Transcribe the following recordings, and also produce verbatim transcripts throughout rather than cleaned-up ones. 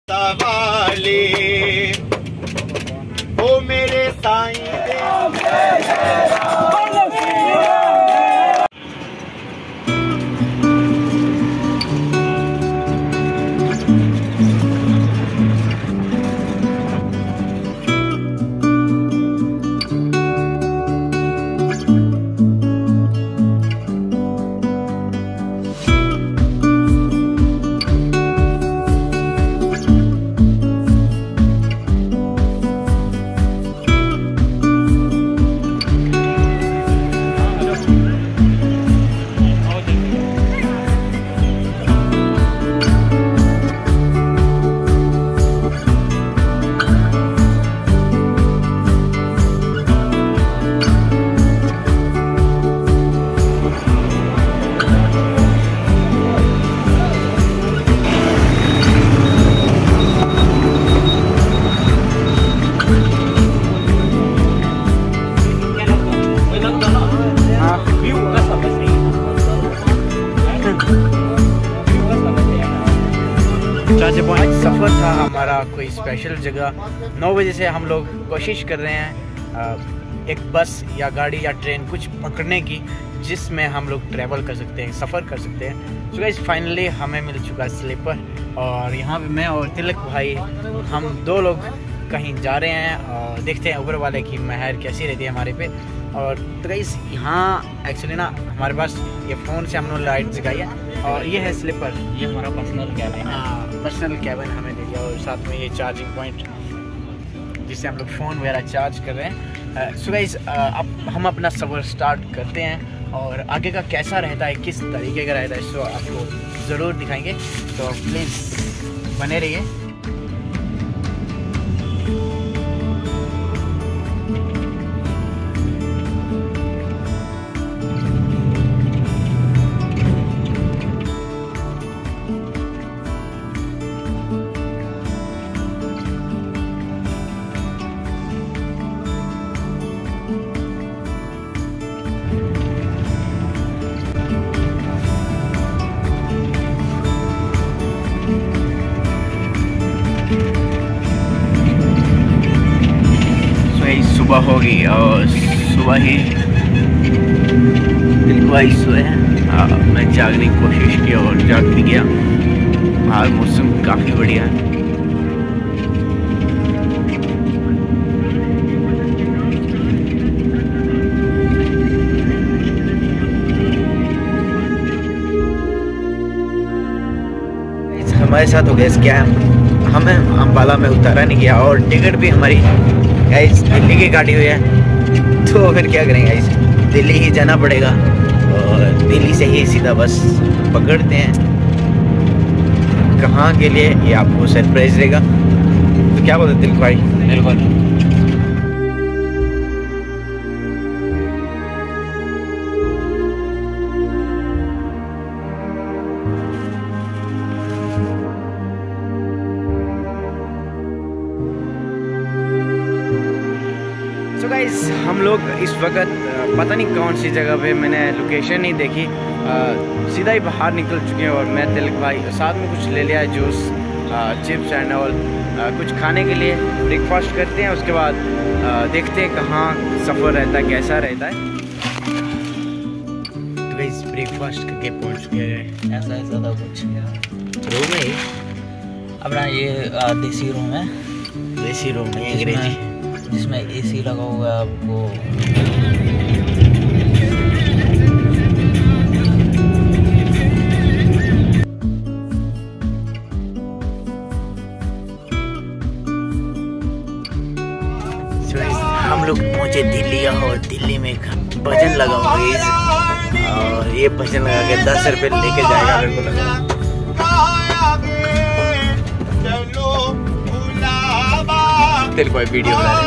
सवाले ओ मेरे साईं आज सफ़र था हमारा कोई स्पेशल जगह। नौ बजे से हम लोग कोशिश कर रहे हैं एक बस या गाड़ी या ट्रेन कुछ पकड़ने की जिसमें हम लोग ट्रैवल कर सकते हैं, सफ़र कर सकते हैं। सो गाइस फाइनली हमें मिल चुका है स्लीपर और यहाँ पे मैं और तिलक भाई हम दो लोग कहीं जा रहे हैं और देखते हैं ऊपर वाले की मेहर कैसी रहती है हमारे पे। और तो गाइस यहाँ एक्चुअली ना हमारे पास ये फ़ोन से हम लोग लाइट जगाई है और ये है स्लीपर, ये हमारा पर्सनल कैबिन है। पर्सनल कैबिन हमें दे दिया और साथ में ये चार्जिंग पॉइंट जिससे हम लोग फ़ोन वगैरह चार्ज कर रहे हैं। सो गाइस अब हम अपना सफ़र स्टार्ट करते हैं और आगे का कैसा रहता है, किस तरीके का रहता है, सो आपको ज़रूर दिखाएंगे। तो प्लीज़ बने रहिए। सुबह होगी और सुबह ही दिल को सोए हैं। मैं जागने की कोशिश की और जाग भी गया। आज मौसम काफ़ी बढ़िया है। हमारे साथ हो गया स्कैम, हमें अम्बाला में उतारा नहीं गया और टिकट भी हमारी गाइस दिल्ली की काटी हुई है। तो फिर क्या करेंगे गाइस, दिल्ली ही जाना पड़ेगा और दिल्ली से ही सीधा बस पकड़ते हैं। कहाँ के लिए ये आपको सरप्राइज रहेगा। तो क्या बोलते दिल भाई? बिल्कुल। तो गाइस हम लोग इस वक्त पता नहीं कौन सी जगह पे, मैंने लोकेशन नहीं देखी, आ, सीधा ही बाहर निकल चुके हैं। और मैं तिलक भाई साथ में कुछ ले लिया है, जूस, चिप्स एंड ऑल, कुछ खाने के लिए। ब्रेकफास्ट करते हैं, उसके बाद आ, देखते हैं कहाँ सफ़र रहता है, कैसा रहता है। तो गाइस ब्रेकफास्ट करके पहुँच चुके हैं। ऐसा ऐसा था कुछ रूम है अपना, ये देसी रूम है। देसी रूम है अंग्रेजी, जिसमें एसी लगा हुआ है आपको। हम लोग पहुंचे दिल्ली और दिल्ली में भजन लगा हुआ है और ये भजन लगा के दस रुपये लेके जाएगा मेरे को लगा। तेरे को वीडियो बना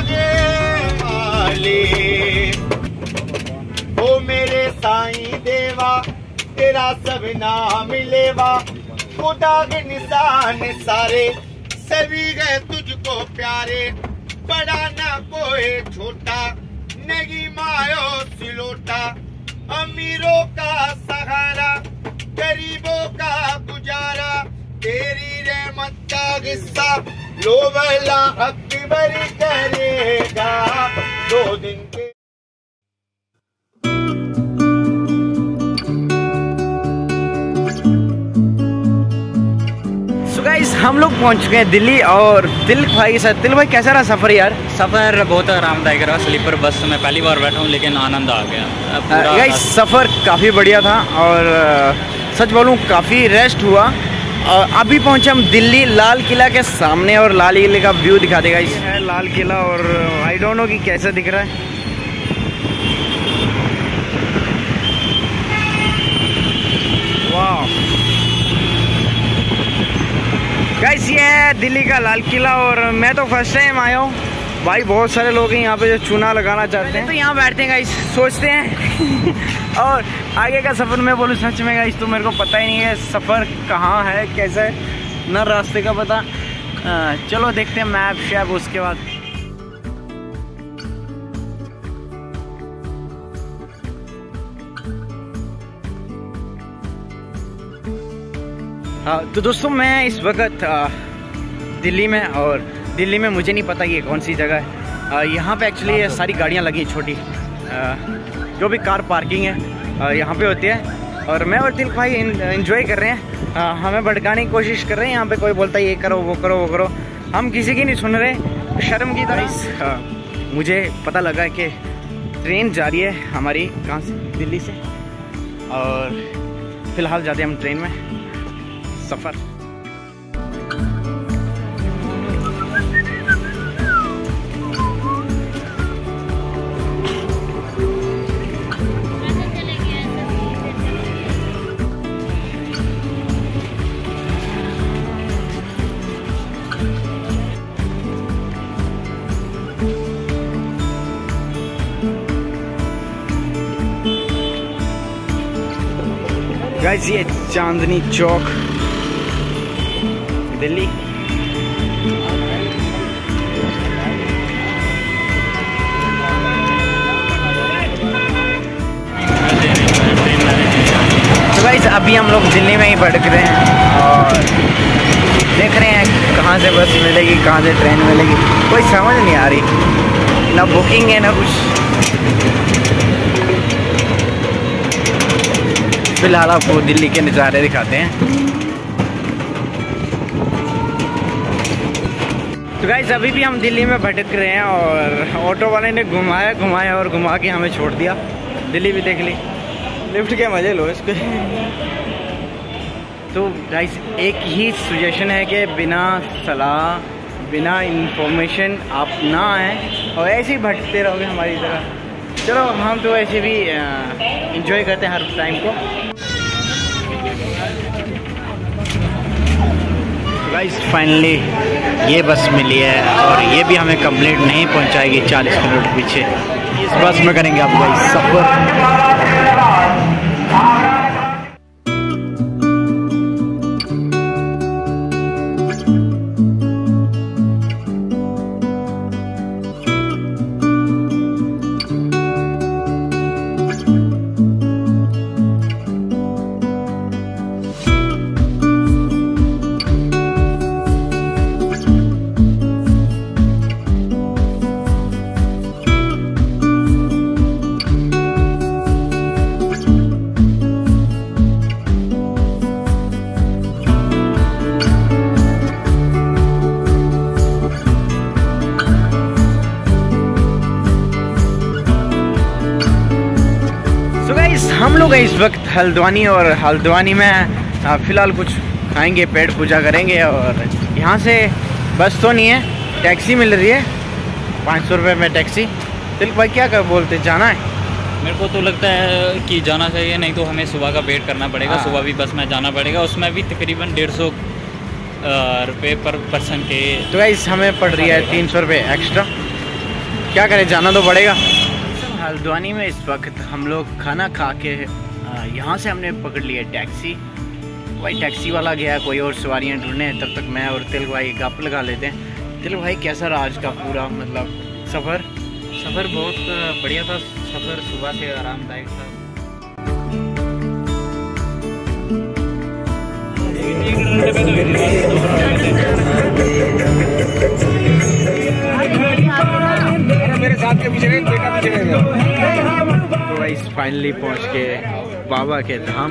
ओ मेरे साईं देवा तेरा सब नाम मिलेवा, खुदा के निशान सारे सभी गए तुझको प्यारे। बड़ा ना कोई छोटा नहीं मायो सिलोटा, अमीरों का सहारा गरीबों का गुजारा, तेरी करेगा दो दिन के। So guys, हम लोग पहुंच चुके हैं दिल्ली और दिल भाई सर दिल भाई कैसा रहा सफ़र यार? सफ़र बहुत आरामदायक रहा। स्लीपर बस में पहली बार बैठा हूँ लेकिन आनंद आ गया। गाइस सफ़र काफ़ी बढ़िया था और सच बोलूँ काफ़ी रेस्ट हुआ। और अभी पहुंचे हम दिल्ली लाल किला के सामने और लाल किले का व्यू दिखा देगा। इस है लाल किला और आई डोंट नो कि कैसा दिख रहा है। वाह गाइस, ये है दिल्ली का लाल किला और मैं तो फर्स्ट टाइम आया हूँ भाई। बहुत सारे लोग हैं यहाँ पे जो चूना लगाना चाहते हैं, तो यहाँ बैठते हैं गाइस, सोचते हैं और आगे का सफ़र मैं बोलूँ सच में गाइस तो मेरे को पता ही नहीं है सफ़र कहाँ है कैसा है, ना रास्ते का पता। आ, चलो देखते हैं मैप शैप उसके बाद। हाँ तो दोस्तों मैं इस वक्त दिल्ली में और दिल्ली में मुझे नहीं पता ये कौन सी जगह है। यहाँ पे एक्चुअली सारी गाड़ियाँ लगी छोटी, आ, जो भी कार पार्किंग है यहाँ पे होती है और मैं और दिल भाई एंजॉय कर रहे हैं। आ, हमें भड़काने की कोशिश कर रहे हैं। यहाँ पे कोई बोलता है ये करो वो करो वो करो, हम किसी की नहीं सुन रहे शर्म की तरह। मुझे पता लगा कि ट्रेन जा रही है हमारी कहाँ से, दिल्ली से, और फिलहाल जाते हैं हम ट्रेन में सफ़र। गाइस ये चांदनी चौक दिल्ली। तो गाइस अभी हम लोग दिल्ली में ही भटक रहे हैं और देख रहे हैं कहाँ से बस मिलेगी कहाँ से ट्रेन मिलेगी, कोई समझ नहीं आ रही, ना बुकिंग है ना कुछ। फिलहाल आपको दिल्ली के नज़ारे दिखाते हैं। तो गाइस अभी भी हम दिल्ली में भटक रहे हैं और ऑटो वाले ने घुमाया घुमाया और घुमा के हमें छोड़ दिया। दिल्ली भी देख ली, लिफ्ट के मज़े लो इसके। तो गाइस एक ही सजेशन है कि बिना सलाह बिना इंफॉर्मेशन आप ना आएँ और ऐसे ही भटकते रहोगे हमारी तरह। चलो हम तो ऐसे भी इंजॉय करते हैं हर टाइम को। गाइस फाइनली ये बस मिली है और ये भी हमें कंप्लीट नहीं पहुंचाएगी, चालीस किलोमीटर पीछे। इस बस में करेंगे आप गाइस सफ़र। हम लोग इस वक्त हल्द्वानी और हल्द्वानी में फ़िलहाल कुछ खाएंगे, पेट पूजा करेंगे और यहाँ से बस तो नहीं है, टैक्सी मिल रही है पाँच सौ रुपये में टैक्सी। दिल भाई क्या कर बोलते जाना है? मेरे को तो लगता है कि जाना चाहिए, नहीं तो हमें सुबह का वेट करना पड़ेगा। सुबह भी बस में जाना पड़ेगा, उसमें भी तकरीबन डेढ़ सौ रुपये पर पर्सन के। तो गाइस हमें पड़ रही है तीन सौ रुपये एक्स्ट्रा, क्या करें जाना तो पड़ेगा। हल्द्वानी में इस वक्त हम लोग खाना खा के यहाँ से हमने पकड़ लिया टैक्सी। भाई टैक्सी वाला गया कोई और सवारियाँ ढूंढने, तब तक मैं और तिल भाई गप लगा लेते हैं। तिल भाई कैसा रहा आज का पूरा मतलब सफ़र? सफ़र बहुत बढ़िया था, सफ़र सुबह से आरामदायक था। मेरे साथ के पीछे बेटा पीछे तो भाई फाइनली पहुंच गए बाबा के धाम।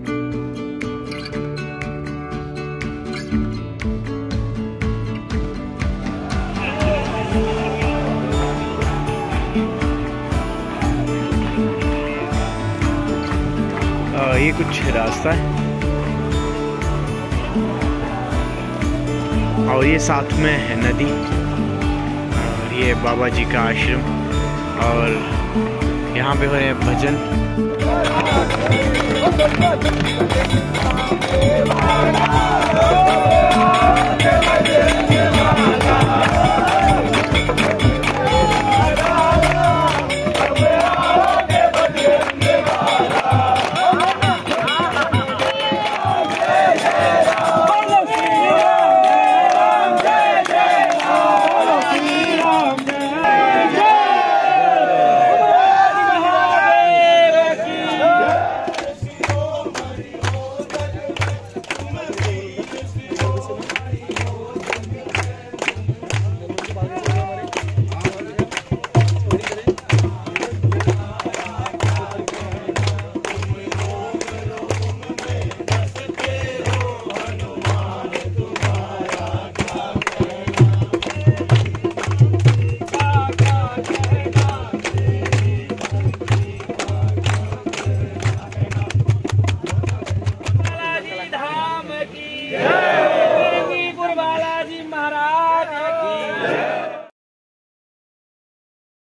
ये कुछ रास्ता है और ये साथ में है नदी और ये बाबा जी का आश्रम और यहाँ पे हो रहे हैं भजन।